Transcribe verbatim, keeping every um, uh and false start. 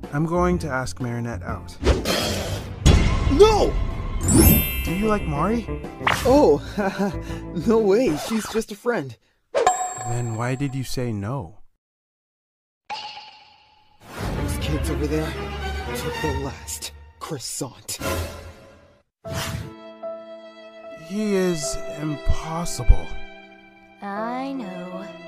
I'm going to ask Marinette out. No! Do you like Mari? Oh, no way. She's just a friend. Then why did you say no? Those kids over there took the last croissant. He is impossible. I know.